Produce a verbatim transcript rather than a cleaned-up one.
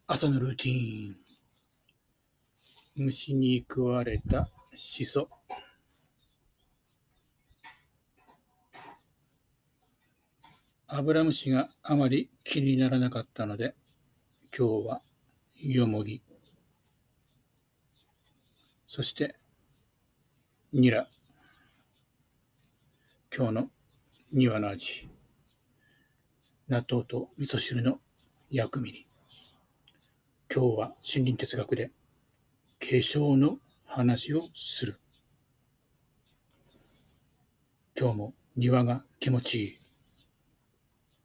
朝のルーティーン。虫に食われたシソ。アブラムシがあまり気にならなかったので、今日はヨモギ。そしてニラ。今日の庭の味。納豆と味噌汁の薬味に。今日は森林哲学で化粧の話をする。今日も庭が気持ちいい。